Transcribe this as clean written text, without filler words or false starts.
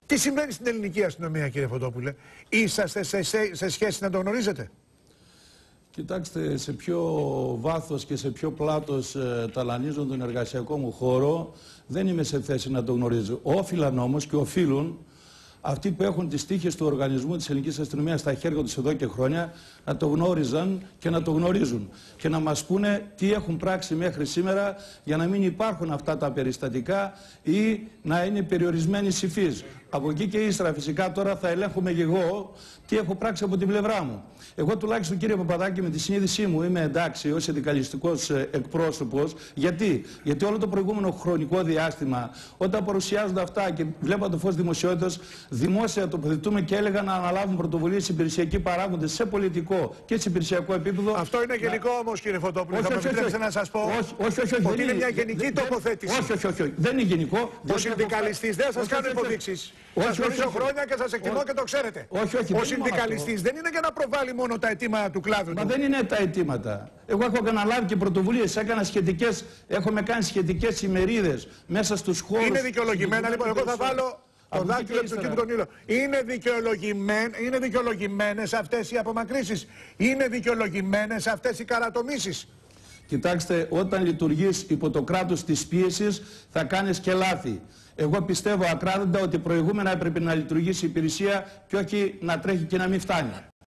Τι συμβαίνει στην ελληνική αστυνομία, κύριε Φωτόπουλε? Είσαστε σε σχέση να το γνωρίζετε? Κοιτάξτε, σε ποιο βάθος και σε ποιο πλάτος ταλανίζουν τον εργασιακό μου χώρο δεν είμαι σε θέση να το γνωρίζω. Όφυλαν όμως και οφείλουν αυτοί που έχουν τις τύχες του οργανισμού της ελληνικής αστυνομίας στα χέρια τους εδώ και χρόνια να το γνώριζαν και να το γνωρίζουν και να μας πούνε τι έχουν πράξει μέχρι σήμερα για να μην υπάρχουν αυτά τα περιστατικά ή να είναι περιορισμένοι υφής. Από εκεί και ύστερα φυσικά τώρα θα ελέγχουμε και εγώ τι έχω πράξει από την πλευρά μου. Εγώ τουλάχιστον, κύριε Παπαδάκη, με τη συνείδησή μου είμαι εντάξει ως συνδικαλιστικός εκπρόσωπος. Γιατί όλο το προηγούμενο χρονικό διάστημα, όταν παρουσιάζονται αυτά και βλέπω το φως δημοσιότητας, δημόσια τοποθετούμε και έλεγα να αναλάβουν πρωτοβουλίες υπηρεσιακοί παράγοντες σε πολιτικό και σε υπηρεσιακό επίπεδο. Αυτό είναι γενικό όμως, κύριε Φωτόπουλε. Θα με επιτρέψετε να σας πω ότι είναι μια γενική τοποθέτηση. Όχι. Δεν είναι γενικό. Ο συνδικαλιστής, δεν θα σας κάνω υποδείξεις. Σας γνωρίζω χρόνια και σας εκτιμώ και το ξέρετε. Ο συνδικαλιστής δεν είναι για να προβάλλει μόνο τα αιτήματα του κλάδου του. Μα δεν είναι τα αιτήματα. Εγώ έχω αναλάβει και πρωτοβουλίες, έχουμε κάνει σχετικές ημερίδες μέσα στους χώρους. Είναι δικαιολογημένα, λοιπόν, εγώ θα βάλω το δάκτυλο του κήπου τον ήλιο. Είναι δικαιολογημένες αυτές οι απομακρύσεις? Είναι δικαιολογημένες αυτές οι καρατομήσεις? Κοιτάξτε, όταν λειτουργείς υπό το κράτος της πίεσης θα κάνεις και λάθη. Εγώ πιστεύω ακράδαντα ότι προηγούμενα έπρεπε να λειτουργήσει η υπηρεσία και όχι να τρέχει και να μην φτάνει.